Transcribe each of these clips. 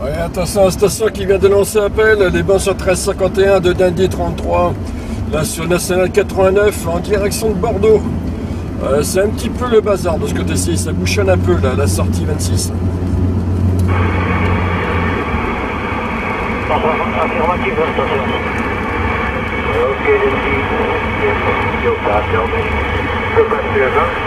Ouais, attention à la station qui vient de lancer appel, les bancs sur 1351 de Dundee 33, là sur National 89 en direction de Bordeaux. C'est un petit peu le bazar de ce côté-ci, ça bouchonne un peu là, la sortie 26. Affirmative, station. Ok, les filles, opérateur, je peux passer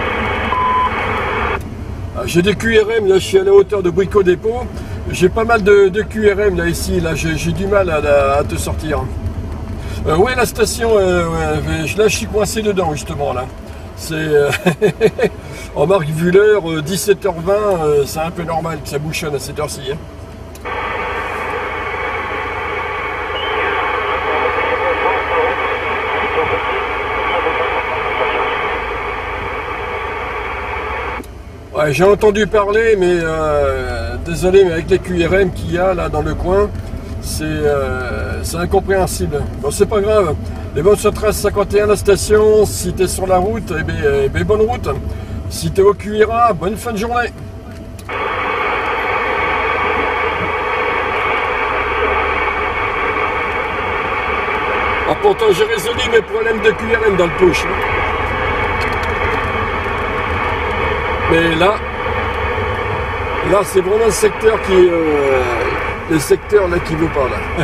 là-bas. J'ai des QRM, là je suis à la hauteur de Brico Dépôt. J'ai pas mal de QRM là ici, là j'ai du mal à te sortir. Ouais, la station, là je suis coincé dedans justement là. C'est remarque vu l'heure, 17h20, c'est un peu normal que ça bouchonne à cette heure-ci. Hein. Ouais, j'ai entendu parler, mais désolé, mais avec les QRM qu'il y a là dans le coin, c'est incompréhensible. Bon, c'est pas grave. Les bonnes sur 1351 la station, si t'es sur la route, eh bien, bonne route. Si t'es au QRA, bonne fin de journée. Ah, pourtant j'ai résolu mes problèmes de QRM dans le push. Mais là c'est vraiment le secteur qui vaut pas là.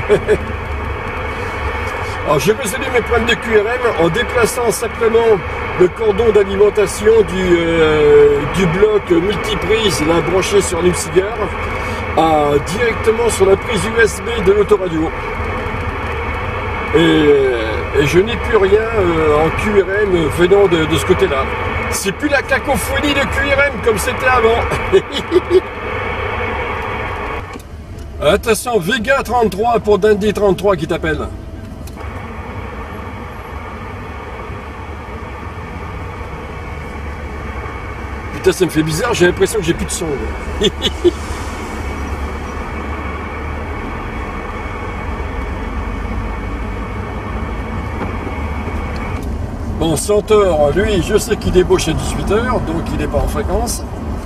Alors j'ai résolu mes problèmes de QRM en déplaçant simplement le cordon d'alimentation du bloc multiprise là branché sur l'Ipsigar directement sur la prise USB de l'autoradio. Et je n'ai plus rien en QRM venant de ce côté-là. C'est plus la cacophonie de QRM comme c'était avant. Attention, Vega 33 pour Dundee 33 qui t'appelle. Putain, ça me fait bizarre, j'ai l'impression que j'ai plus de son. Bon, Centaure, lui, je sais qu'il débauche à 18h, donc il n'est pas en fréquence.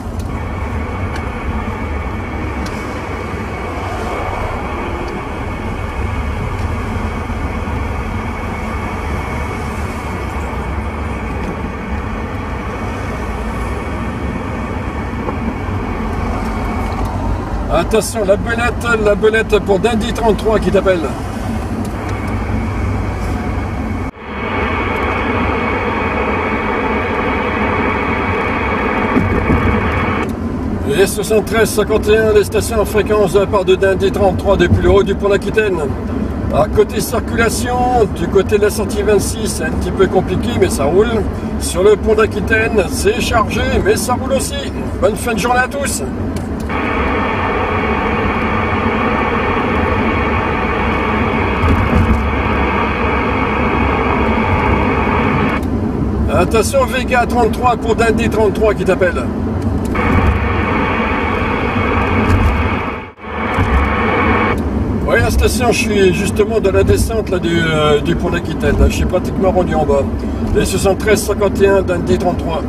Attention, la belette pour Dundee 33 qui t'appelle. Les 73-51, les stations en fréquence de la part de Dundee 33 depuis le haut du pont d'Aquitaine. À côté circulation, du côté de la sortie 26, c'est un petit peu compliqué, mais ça roule. Sur le pont d'Aquitaine, c'est chargé, mais ça roule aussi. Bonne fin de journée à tous. Attention, Vega 33 pour Dundee 33 qui t'appelle. Oui, la station, je suis justement dans la descente là, du pont d'Aquitaine. Je suis pratiquement rendu en bas. Les 73-51 Dundee 33.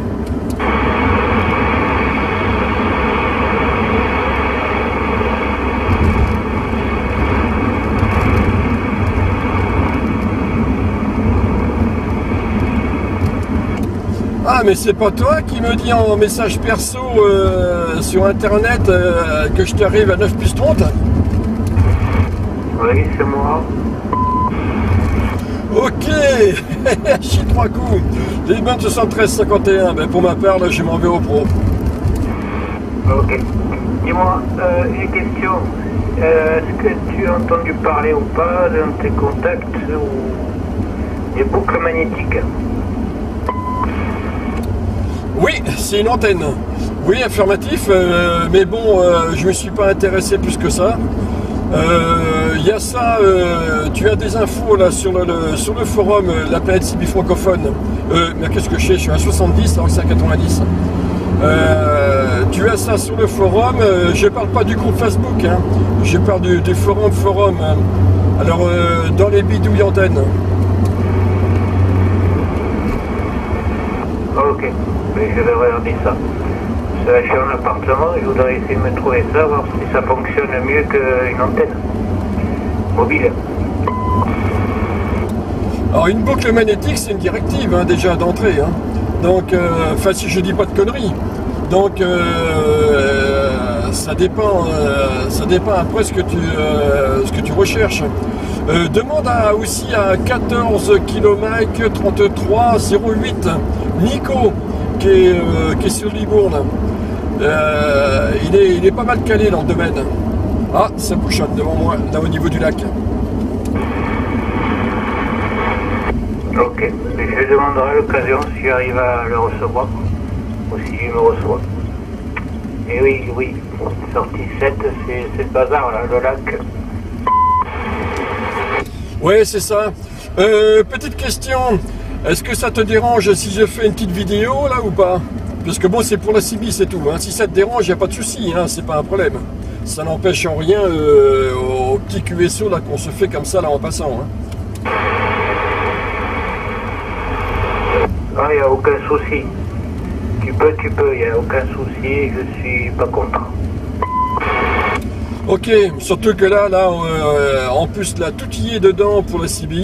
Ah, mais c'est pas toi qui me dis en message perso sur internet que je t'arrive à 9 plus 30? Oui, c'est moi. Ok. Je suis 3 coups. Les bonnes 73-51. Ben, pour ma part, là, je m'en vais au pro. Ok. Dis-moi, j'ai une question. Est-ce que tu as entendu parler ou pas dans tes contacts ou des boucles magnétiques? Oui, c'est une antenne. Oui, affirmatif, mais bon, je me suis pas intéressé plus que ça. Il y a ça, tu as des infos là sur le forum La Planète Cibi francophone. Mais qu'est-ce que je sais, je suis à 70 alors que c'est à 90. Tu as ça sur le forum, je parle pas du groupe Facebook, hein. Je parle du forum. Hein. Alors, dans les bidouilles antennes. Ok, mais je vais regarder ça. Je suis en appartement, je voudrais essayer de me trouver ça, voir si ça fonctionne mieux qu'une antenne mobile. Alors une boucle magnétique, c'est une directive hein, déjà d'entrée. Hein. Donc, enfin si je dis pas de conneries. Donc ça dépend après ce que tu recherches. Demande aussi à 14 km 33 08 Nico qui est sur Libourne. Il est pas mal calé dans le domaine. Ah, ça bouchonne devant moi, là au niveau du lac. Ok, je demanderai à l'occasion si j'arrive à le recevoir, ou si il me reçoit. Et oui, sortie 7, c'est le bazar là, le lac. Ouais, c'est ça. Petite question, est-ce que ça te dérange si je fais une petite vidéo là ou pas? Parce que bon, c'est pour la CB, c'est tout. Hein. Si ça te dérange, il n'y a pas de souci, hein, c'est pas un problème. Ça n'empêche en rien au petit QSO là qu'on se fait comme ça là en passant. Hein. Ah, il n'y a aucun souci. Tu peux, il n'y a aucun souci, je suis pas content. Ok, surtout que là en plus là, tout y est dedans pour la CB.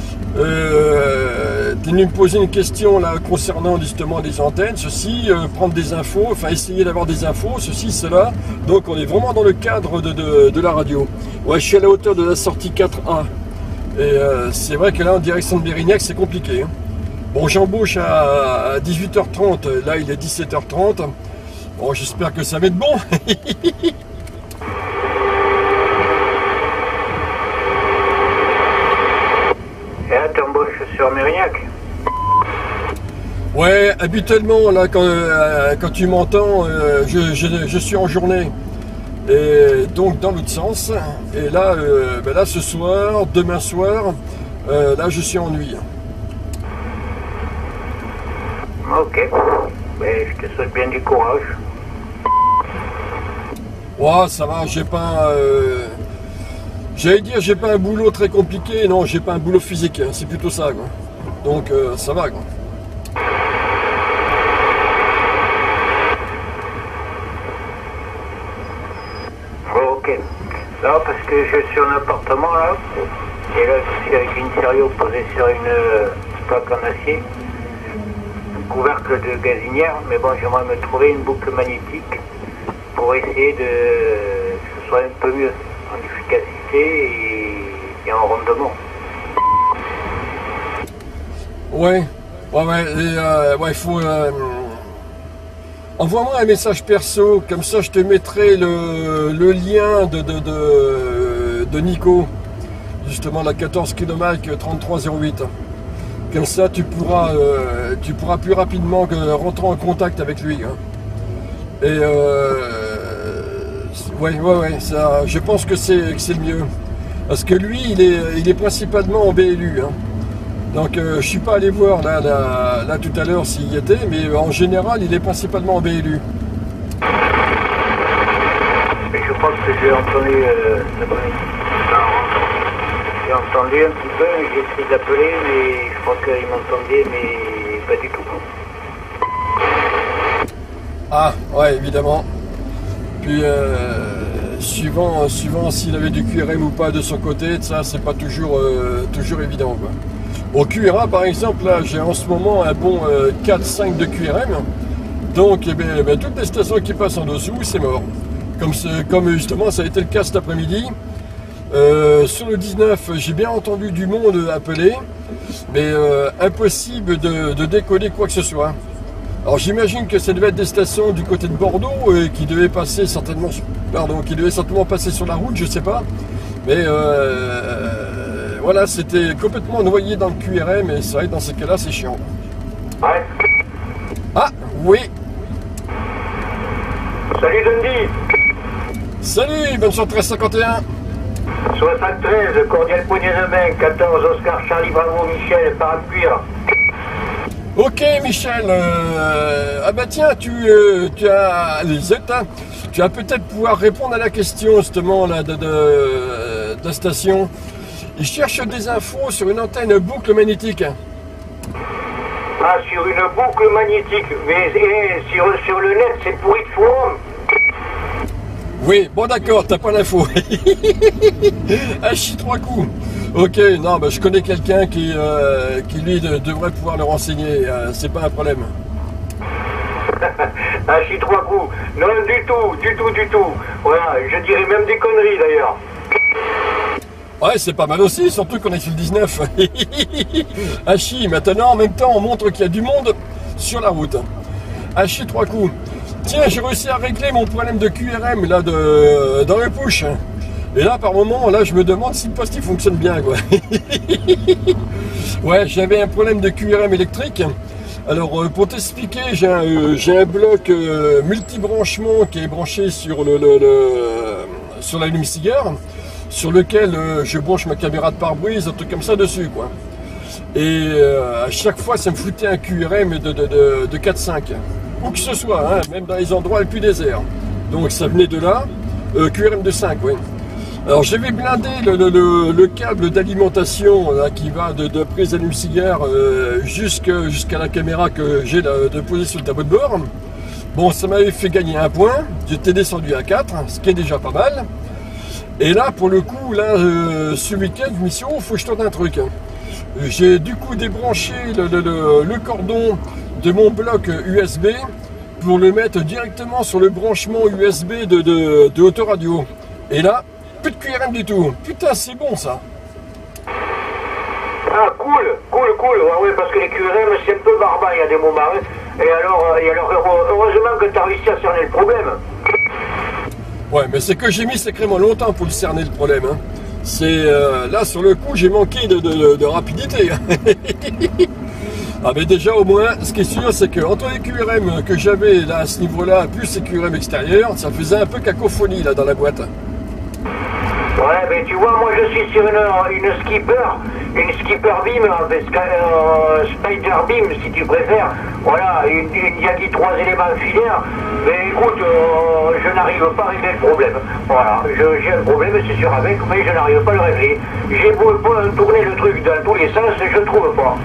Tu venu me poser une question là concernant justement les antennes, ceci, prendre des infos, enfin essayer d'avoir des infos, ceci, cela. Donc on est vraiment dans le cadre de la radio. Ouais, je suis à la hauteur de la sortie 4A. Et c'est vrai que là en direction de Mérignac c'est compliqué. Hein. Bon, j'embauche à 18h30, là il est 17h30. Bon, j'espère que ça va être bon. Et là, t'embauches sur Mérignac? Ouais, habituellement, là, quand tu m'entends, je suis en journée. Et donc dans l'autre sens. Et là, là, ce soir, demain soir, là, je suis en nuit. Ok. Mais je te souhaite bien du courage. Ouais, ça va, j'ai pas... J'allais dire, j'ai pas un boulot très compliqué. Non, j'ai pas un boulot physique. Hein, c'est plutôt ça, quoi. Donc, ça va, quoi. Ok. Non, parce que je suis en appartement, là. Et là, je suis avec une sérieux posée sur une plaque en acier. Couvercle de gazinière, mais bon, j'aimerais me trouver une boucle magnétique pour essayer que ce soit un peu mieux en efficacité et en rendement. Ouais, il faut... Envoie-moi un message perso, comme ça je te mettrai le lien de Nico, justement la 14 km 3308. Comme ça, tu pourras plus rapidement rentrer en contact avec lui. Hein. Et ouais, ça, je pense que c'est le mieux. Parce que lui, il est principalement en BLU. Hein. Donc, je suis pas allé voir là tout à l'heure s'il y était, mais en général, il est principalement en BLU. Et je pense que j'ai entendu j'ai entendu un petit peu, j'ai essayé d'appeler, mais je crois qu'il m'entendait, mais pas du tout. Ah, ouais, évidemment. Puis, suivant s'il avait du QRM ou pas de son côté, ça, c'est pas toujours évident, quoi. Au QRA, par exemple, là, j'ai en ce moment un bon 4-5 de QRM. Donc, toutes les stations qui passent en dessous, c'est mort. Comme justement, ça a été le cas cet après-midi. Sur le 19, j'ai bien entendu du monde appeler, mais impossible de décoller quoi que ce soit. Alors j'imagine que ça devait être des stations du côté de Bordeaux qui devaient certainement passer sur la route, je sais pas. Mais voilà, c'était complètement noyé dans le QRM et c'est vrai que dans ces cas-là, c'est chiant. Ouais. Ah, oui. Salut Dundee. Salut, bonne soirée 1351. 73, cordial poignée de main, 14, Oscar, Charlie, Bravo, Michel, Paracuire. Ok Michel, ah bah tiens, tu as tu vas peut-être pouvoir répondre à la question justement là, de la station. Ils cherchent des infos sur une antenne boucle magnétique. Ah, sur une boucle magnétique. Mais sur le net, c'est pourri de forum. Oui, bon d'accord, t'as pas l'info. Ah, chie 3 coups. Ok, non, bah, je connais quelqu'un qui lui devrait pouvoir le renseigner, c'est pas un problème. Ah, chie 3 coups. Non, du tout. Voilà, je dirais même des conneries d'ailleurs. Ouais, c'est pas mal aussi, surtout qu'on est sur le 19. Hachi, maintenant, en même temps, on montre qu'il y a du monde sur la route. Hachi 3 coups. Tiens, j'ai réussi à régler mon problème de QRM là dans le push. Et là, par moment, là, je me demande si le poste il fonctionne bien, quoi. Ouais, j'avais un problème de QRM électrique. Alors, pour t'expliquer, j'ai un bloc multi-branchement qui est branché sur sur l'allume-cigare, sur lequel je branche ma caméra de pare-brise, un truc comme ça dessus, quoi. Et à chaque fois, ça me foutait un QRM de 4-5. Où que ce soit, hein, même dans les endroits les plus déserts. Donc ça venait de là, QRM de 5, oui. Alors j'avais blindé le câble d'alimentation qui va de prise allume-cigare jusqu'à la caméra que j'ai de poser sur le tableau de bord. Bon, ça m'avait fait gagner 1 point, j'étais descendu à 4, ce qui est déjà pas mal. Et là, pour le coup, là, ce week-end, je me suis dit, oh, faut que je tente un truc. J'ai du coup débranché le cordon de mon bloc USB pour le mettre directement sur le branchement USB de autoradio. Et là, plus de QRM du tout. Putain, c'est bon ça. Ah, cool. Ouais, parce que les QRM, c'est un peu barbare, il y a des moments. Hein. Et alors, heureusement que tu as réussi à cerner le problème. Ouais, mais c'est que j'ai mis sacrément longtemps pour le cerner le problème. Hein. C'est là, sur le coup, j'ai manqué de rapidité. Ah, mais déjà, au moins, ce qui est sûr, c'est que entre les QRM que j'avais là à ce niveau-là, plus les QRM extérieurs, ça faisait un peu cacophonie là dans la boîte. Ouais, mais tu vois, moi je suis sur une skipper beam, spider beam si tu préfères. Voilà, il y a dit 3 éléments filaires. Mais écoute, je n'arrive pas à régler le problème. Voilà, j'ai un problème, c'est sûr avec, mais je n'arrive pas à le régler. J'ai beau tourner le truc dans tous les sens, je ne trouve pas.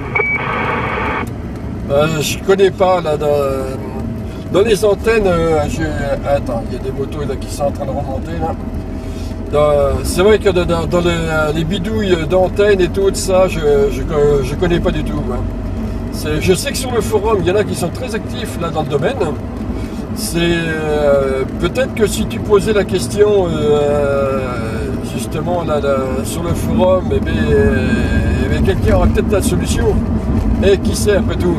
Je connais pas là dans les antennes. Attends, il y a des motos là qui sont en train de remonter là. C'est vrai que dans les bidouilles d'antennes et tout ça, je connais pas du tout. Hein. Je sais que sur le forum, il y en a qui sont très actifs là dans le domaine. C'est peut-être que si tu posais la question justement là, sur le forum, eh bien, quelqu'un aura peut-être la solution. Et qui sait après tout.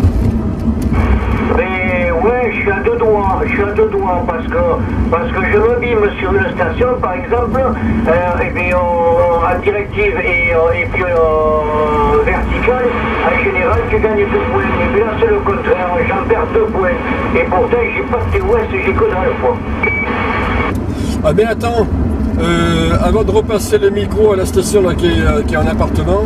Mais ouais, je suis à deux doigts parce que je me bime sur une station par exemple, et bien en directive et puis verticale, en général tu gagnes 2 points. Et bien là c'est le contraire, j'en perds 2 points. Et pourtant j'ai pas de TOS, j'ai que dans le poids. Ah mais attends, avant de repasser le micro à la station là, qui est en appartement,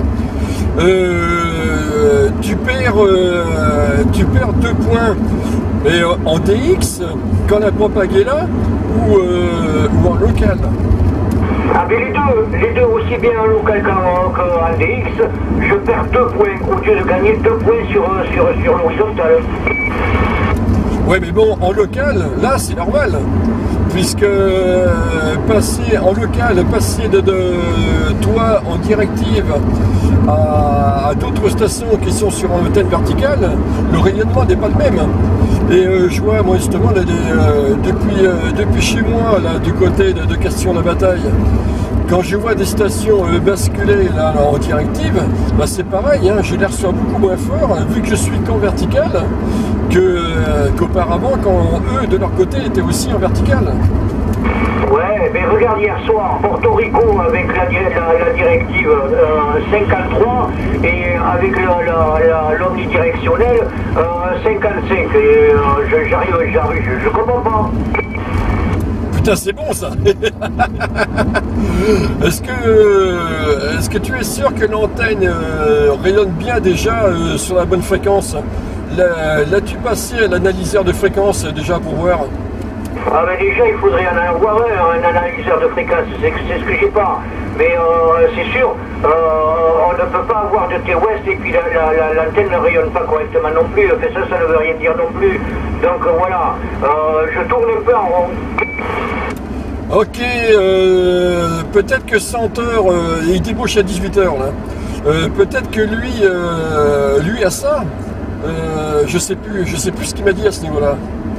tu perds 2 points, mais en DX, quand la propagée là, ou en local? Ah mais les deux aussi bien en local qu'en DX, je perds 2 points, au lieu de gagner 2 points sur l'horizontale. Ouais mais bon, en local, là c'est normal, puisque passer en local, passer de toi en directive à d'autres stations qui sont sur une antenne verticale, le rayonnement n'est pas le même. Et je vois moi justement là, depuis chez moi, là, du côté de Castillon-la-Bataille, quand je vois des stations basculer là, en directive, bah, c'est pareil, hein, je les reçois beaucoup moins fort, vu que je suis qu'en vertical, qu'auparavant, quand eux, de leur côté, étaient aussi en vertical. Ouais, mais regarde hier soir, Porto Rico avec la directive 53 et avec l'omnidirectionnelle 55. Et je comprends pas. Putain, c'est bon ça. Est-ce que tu es sûr que l'antenne rayonne bien déjà sur la bonne fréquence? L'as-tu passé à l'analyseur de fréquence déjà pour voir? Ah ben déjà, il faudrait en avoir un analyseur de fréquence, c'est ce que j'ai pas. Mais c'est sûr, on ne peut pas avoir de T-West et puis l'antenne ne rayonne pas correctement non plus. Enfin, ça ne veut rien dire non plus. Donc voilà, je tourne un peu en rond. Ok, peut-être que Senteur, il débauche à 18h là. Peut-être que lui a ça. Je sais plus ce qu'il m'a dit à ce niveau-là.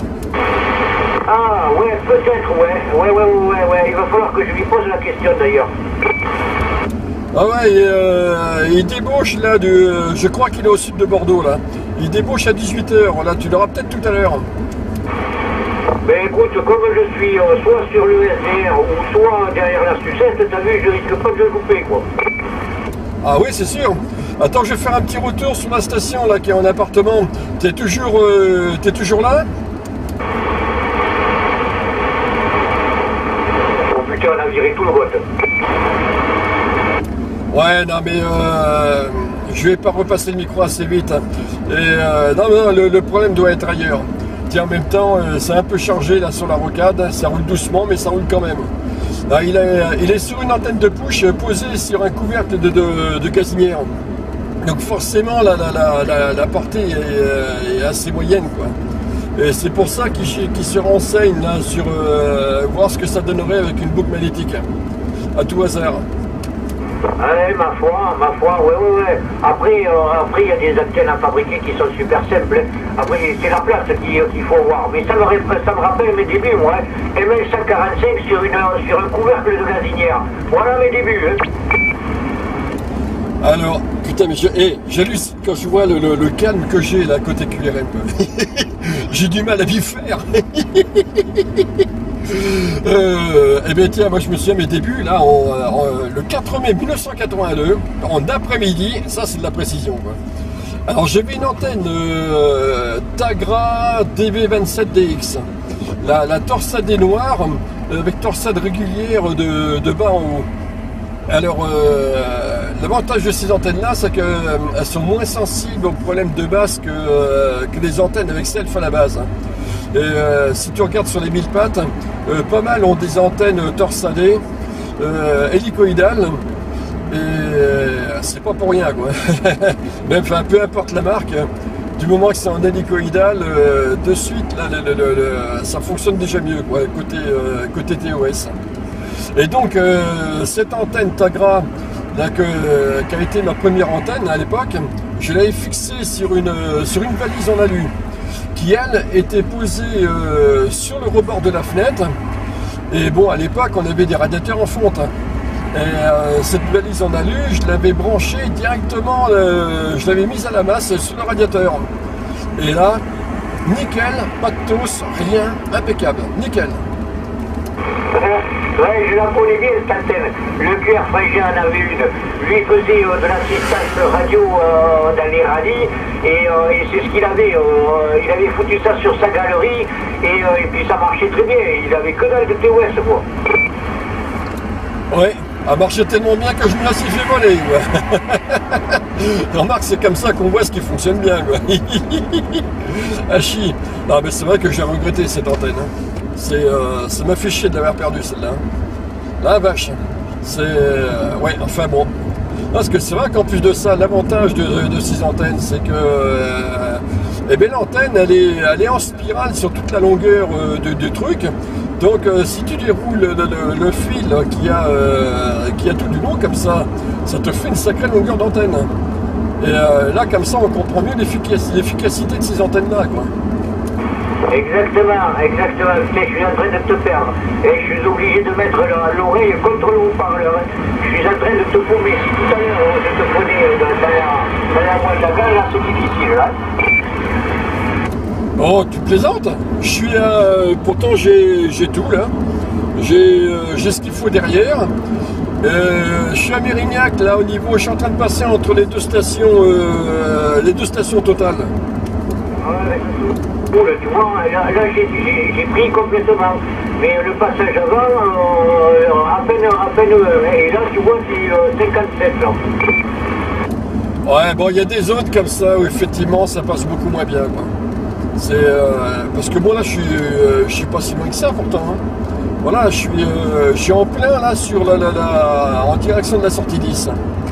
Ah ouais, peut-être, ouais. Il va falloir que je lui pose la question d'ailleurs. Ah ouais, il débauche là, je crois qu'il est au sud de Bordeaux là. Il débauche à 18h, là tu l'auras peut-être tout à l'heure. Ben écoute, comme je suis soit sur le SDR ou soit derrière la sucette, t'as vu, je risque pas de le louper quoi. Ah oui, c'est sûr. Attends, je vais faire un petit retour sur la station là qui est en appartement. T'es toujours là? Oh putain, on a viré tout le vote. Ouais, non mais je vais pas repasser le micro assez vite. Et non, le problème doit être ailleurs. Tiens, en même temps, c'est un peu chargé là sur la rocade. Ça roule doucement, mais ça roule quand même. Là, il est sur une antenne de push posée sur un couvercle de gazinière. Donc forcément, la portée est assez moyenne, quoi. Et c'est pour ça qu'il se renseigne là sur voir ce que ça donnerait avec une boucle magnétique. À tout hasard. Ouais, ma foi, ouais. Après, il y a des antennes à fabriquer qui sont super simples. Après, c'est la place qu'il faut voir. Mais ça me rappelle mes débuts, moi. ML145 sur un couvercle de gazinière. Voilà mes débuts. Alors, putain, mais j'hallucine quand je vois le calme que j'ai là côté QRM. J'ai du mal à m'y faire. Eh bien tiens, moi je me souviens mes débuts là le 4 mai 1982 en après-midi, ça c'est de la précision quoi. Alors j'avais une antenne Tagra DV27DX, la torsadée noire avec torsade régulière de bas en haut. Alors l'avantage de ces antennes là, c'est qu'elles sont moins sensibles aux problèmes de basse que les antennes avec self à la base. Et si tu regardes sur les 1000 pattes, pas mal ont des antennes torsadées, hélicoïdales, et c'est pas pour rien quoi. Même, enfin, peu importe la marque, du moment que c'est en hélicoïdal, de suite là, ça fonctionne déjà mieux quoi, côté TOS. Et donc cette antenne Tagra là, qui a été ma première antenne à l'époque, je l'avais fixée sur une valise en alu, qui elle était posée sur le rebord de la fenêtre. Et bon, à l'époque on avait des radiateurs en fonte. Et cette valise en alu, je l'avais branchée directement, je l'avais mise à la masse sur le radiateur. Et là, nickel, pas de tosse, rien, impeccable, nickel. Ouais, je la connais bien cette antenne. Le Pierre Frégin en avait une. Lui faisait de l'assistance radio dans les rallyes et c'est ce qu'il avait. Il avait foutu ça sur sa galerie et puis ça marchait très bien. Il avait que dalle de TOS quoi. Ouais, ça marchait tellement bien que je me la suis fait voler quoi. Remarque, c'est comme ça qu'on voit ce qui fonctionne bien quoi. Ah chi. Non mais c'est vrai que j'ai regretté cette antenne. Hein. Ça m'a fait chier de l'avoir perdu celle-là. La vache. C'est... ouais, enfin bon. Parce que c'est vrai qu'en plus de ça, l'avantage de ces antennes, c'est que eh bien, l'antenne, elle est en spirale sur toute la longueur du truc. Donc si tu déroules le fil qui a tout du long comme ça te fait une sacrée longueur d'antenne. Et là, comme ça, on comprend mieux l'efficacité de ces antennes-là, quoi. Exactement. Mais je suis en train de te perdre. Et je suis obligé de mettre l'oreille contre le haut-parleur. Je suis en train de te paumer. Si tout à l'heure je te prenais dans la moelle de la gare, là c'est difficile. Hein. Oh, tu plaisantes? Je suis pourtant j'ai tout là. J'ai ce qu'il faut derrière. Je suis à Mérignac là au niveau. Je suis en train de passer entre les deux stations totales. Ouais. Tu vois, là j'ai pris complètement. Mais le passage avant, à peine, et là tu vois c'est 57 là. Ouais, bon, il y a des zones comme ça où effectivement ça passe beaucoup moins bien quoi. Parce que bon là je suis pas si loin que ça pourtant. Hein. Voilà, je suis en plein là sur en direction de la sortie 10.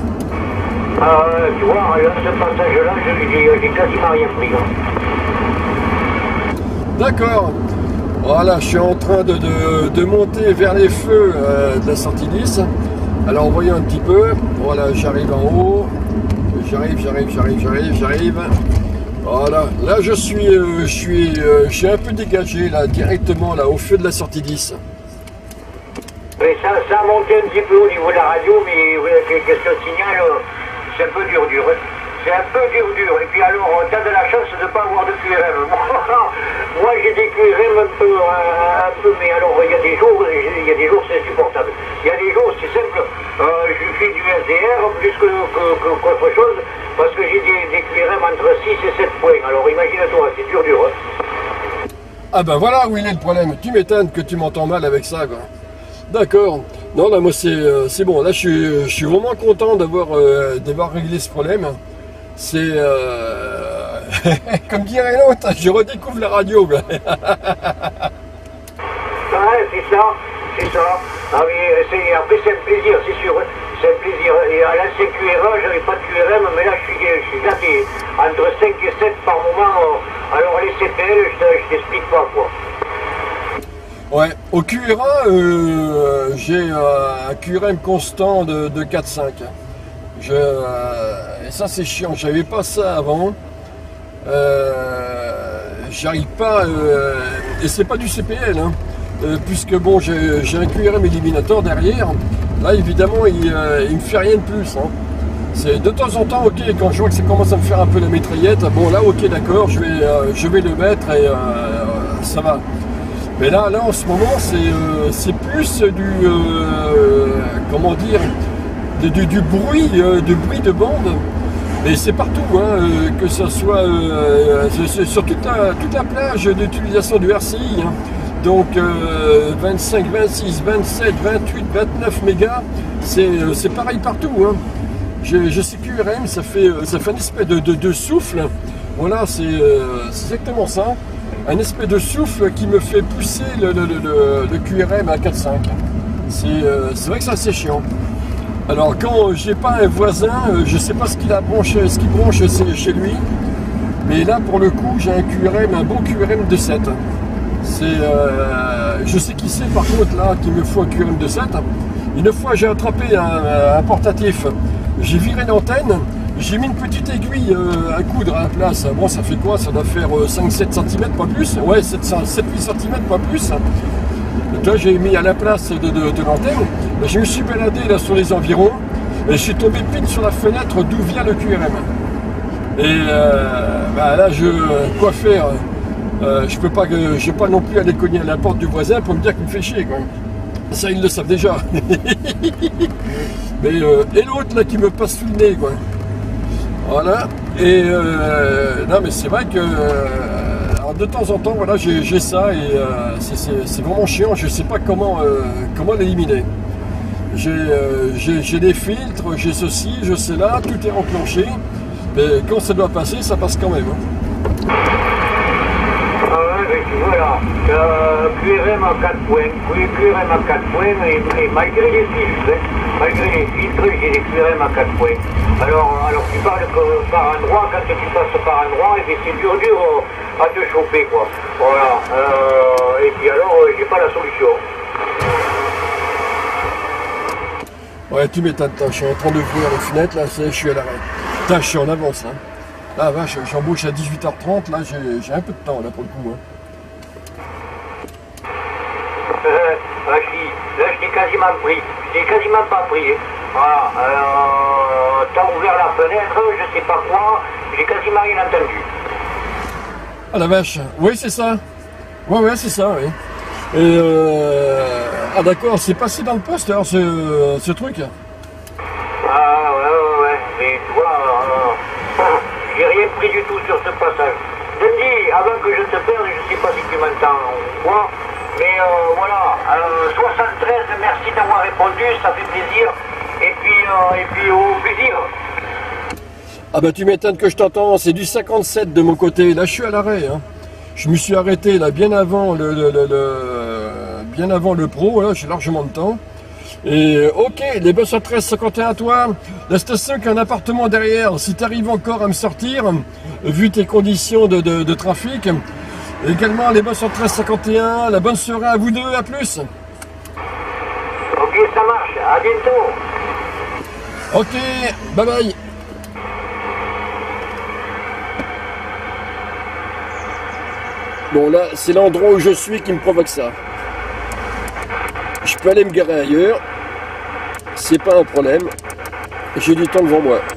Tu vois, là, ce passage-là, j'ai quasiment rien pris. Hein. D'accord. Voilà, je suis en train de monter vers les feux de la sortie 10. Alors voyons un petit peu. Voilà, j'arrive en haut. J'arrive. Voilà, là je suis un peu dégagé là, directement là, au feu de la sortie 10. Mais ça a monté un petit peu au niveau de la radio, mais question de signal, c'est un peu dur. C'est un peu dur. Et puis alors, t'as de la chance de ne pas avoir de QRM. Moi j'ai des QRM un peu, mais alors il y a des jours c'est insupportable. Il y a des jours c'est simple, je fais du SDR plus qu'autre chose, parce que j'ai des QRM entre 6 et 7 points. Alors imagine-toi, c'est dur. Hein. Ah ben voilà où il est le problème. Tu m'étonnes que tu m'entends mal avec ça, quoi. D'accord. Non, là, moi, c'est bon. Là, je suis vraiment content d'avoir réglé ce problème. C'est... comme dirait l'autre, je redécouvre la radio. Quoi. Ouais, c'est ça. Ah, mais après, c'est un plaisir, c'est sûr. C'est un plaisir. Et à l'ancien QRM, j'avais pas de QRM, mais là, je suis gâté. Entre 5 et 7 par moment. Alors, les CPL, je t'explique pas, quoi. Ouais, au QRA, j'ai un QRM constant de 4-5. Et ça c'est chiant, j'avais pas ça avant. J'arrive pas, et c'est pas du CPL, hein, puisque bon, j'ai un QRM éliminateur derrière. Là évidemment, il me fait rien de plus. Hein. C'est de temps en temps, ok, quand je vois que ça commence à me faire un peu la mitraillette, bon là ok d'accord, je vais le mettre et ça va. Mais là en ce moment, c'est plus comment dire, du bruit de bande. Et c'est partout, hein, que ce soit sur toute la plage d'utilisation du RCI. Hein. Donc 25, 26, 27, 28, 29 mégas, c'est pareil partout. Hein. J'ai ces QRM, ça fait une espèce de souffle. Voilà, c'est exactement ça. Un espèce de souffle qui me fait pousser le QRM à 4.5. C'est vrai que c'est assez chiant. Alors quand j'ai pas un voisin, je sais pas ce qu'il branche chez lui, mais là pour le coup j'ai un bon QRM de 7. Je sais qui c'est par contre là qui me faut un QRM de 7. Une fois j'ai attrapé un portatif, j'ai viré l'antenne. J'ai mis une petite aiguille à coudre à la place. Bon, ça fait quoi? Ça doit faire 5-7 cm, pas plus. Ouais, 7-8 cm, pas plus. Donc là, j'ai mis à la place de l'antenne. Je me suis baladé là sur les environs. Et je suis tombé pile sur la fenêtre d'où vient le QRM. Et là, quoi faire? Je peux pas non plus aller cogner à la porte du voisin pour me dire qu'il me fait chier, quoi. Ça, ils le savent déjà. Mais, et l'autre là qui me passe sous le nez, quoi. Voilà, et non mais c'est vrai que de temps en temps, voilà, j'ai ça et c'est vraiment chiant, je sais pas comment l'éliminer. J'ai des filtres, j'ai ceci, je sais là, tout est enclenché, mais quand ça doit passer, ça passe quand même. Hein. Voilà, QRM à 4 points, QRM à 4 points, et malgré les filtres, j'ai des QRM à 4 points. Alors tu parles que par endroit, quand tu passes par endroit, et c'est dur à te choper, quoi. Voilà, et puis alors, j'ai pas la solution. Ouais, tu m'étonnes, je suis en train d'ouvrir les fenêtres, là, je suis à l'arrêt. Putain, je suis en avance, là. Ah vache, j'embauche à 18h30, là, j'ai un peu de temps, là, pour le coup, hein. Là, je t'ai quasiment pris. Je t'ai quasiment pas pris. Voilà. T'as ouvert la fenêtre, je sais pas quoi, j'ai quasiment rien entendu. Ah la vache, oui, c'est ça. Ouais, c'est ça, oui. Et ah d'accord, c'est passé dans le poste, alors, ce truc. Ah, ouais. Mais tu vois, j'ai rien pris du tout sur ce passage. Je te dis, avant que je te perde, je sais pas si tu m'entends ou quoi. Mais voilà, 73, merci d'avoir répondu, ça fait plaisir. Et puis au plaisir. Ah bah tu m'étonnes que je t'entends, c'est du 57 de mon côté, là je suis à l'arrêt. Hein. Je me suis arrêté là bien avant bien avant le pro, là j'ai largement de temps. Et ok, les bus à 13,51 toi, la station qui a un appartement derrière, si tu arrives encore à me sortir, vu tes conditions de trafic, également les bus à 13,51, la bonne soirée à vous deux, à plus. Ok, ça marche, à bientôt. Ok, bye bye. Bon là, c'est l'endroit où je suis qui me provoque ça. Je peux aller me garer ailleurs, c'est pas un problème, j'ai du temps devant moi.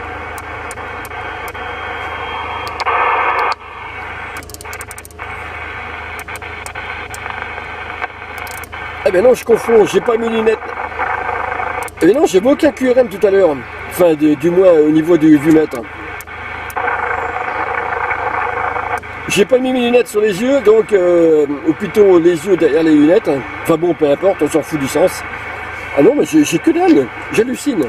Eh ben non, je confonds, j'ai pas mes lunettes. Eh ben non, j'avais aucun QRM tout à l'heure, enfin du moins au niveau du vue-mètre. J'ai pas mis mes lunettes sur les yeux, donc, ou plutôt les yeux derrière les lunettes. Enfin bon, peu importe, on s'en fout du sens. Ah non, mais j'ai que dalle, j'hallucine.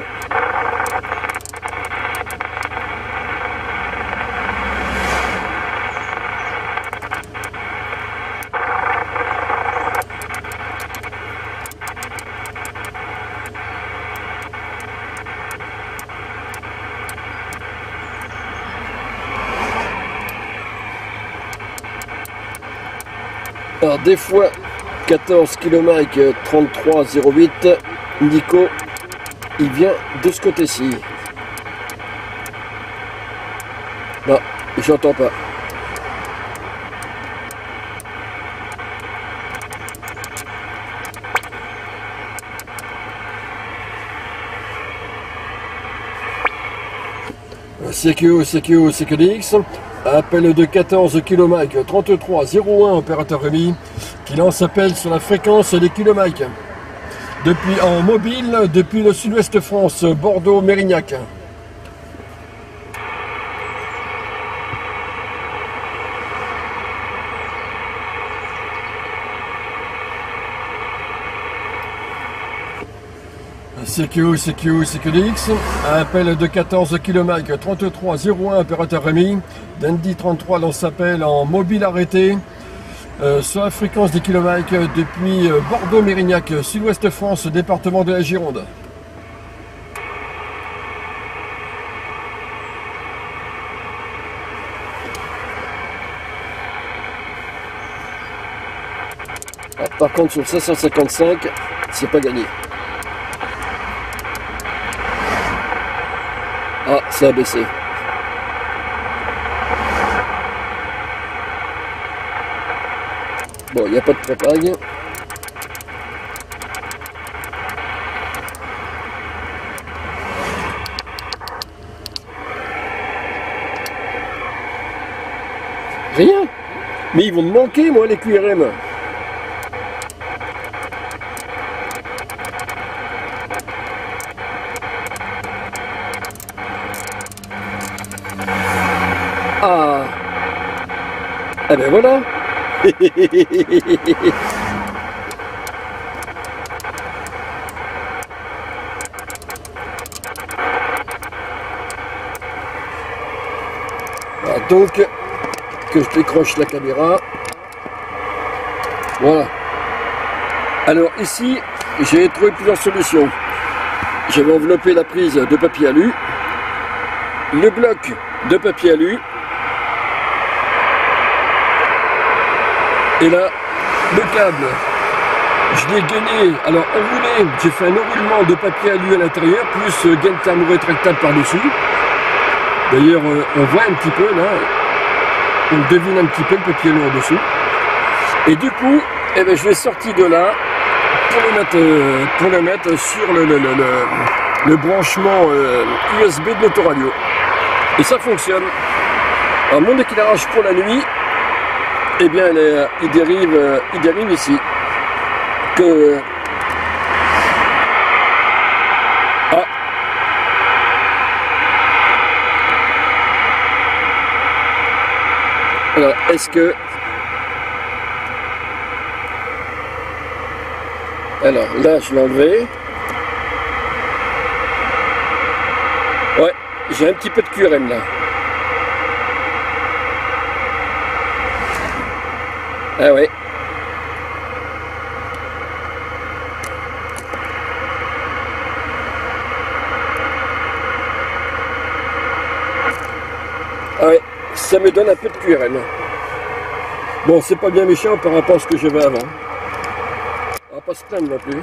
Alors des fois 14 km 33,08, Nico, il vient de ce côté-ci. Non, j'entends pas. CQDX, appel de 14 km 33,01, opérateur Rémi, qui lance appel sur la fréquence des kilomètres. Depuis en mobile, depuis le sud-ouest France, Bordeaux-Mérignac. CQDX, appel de 14 km 33,01, opérateur Rémi. Dandy 33 lance appel en mobile arrêté sur la fréquence des kilomètres depuis Bordeaux-Mérignac, sud-ouest France, département de la Gironde. Ah, par contre, sur 555, c'est pas gagné. Ah, ça a baissé. Bon, il n'y a pas de propague. Rien. Mais ils vont me manquer, moi, les QRM. Ah. Eh ben voilà. Ah, donc que je décroche la caméra. Voilà. Alors ici, j'ai trouvé plusieurs solutions. J'avais enveloppé la prise de papier alu, le bloc de papier alu, et là, le câble, je l'ai gainé, alors enroulé, j'ai fait un enroulement de papier alu à l'intérieur, plus gaine thermo-rétractable par-dessus. D'ailleurs, on voit un petit peu, là, on devine un petit peu le papier alu en dessous. Et du coup, eh ben, je l'ai sorti de là pour le mettre sur le branchement USB de l'autoradio. Et ça fonctionne. Alors, mon éclairage pour la nuit, eh bien, il dérive ici. Ah. Alors, est-ce que... Alors, là, je l'ai enlevé. Ouais, j'ai un petit peu de QRM, là. Ah ouais. Ah ouais, ça me donne un peu de puérel. Bon, c'est pas bien méchant par rapport à ce que j'avais avant. On va pas se plaindre non plus.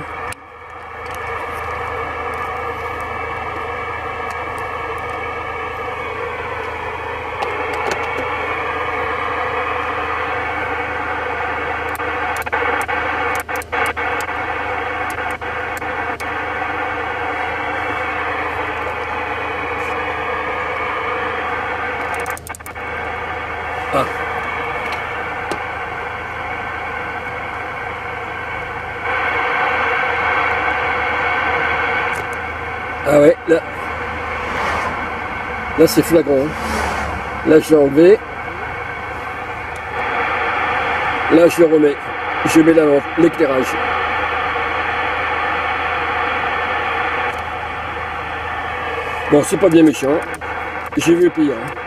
Ah. Ah ouais, là. Là c'est flagrant. Là je l'ai enlevé. Là je le remets. Je mets la lampe, l'éclairage. Bon, c'est pas bien méchant. J'ai vu pire.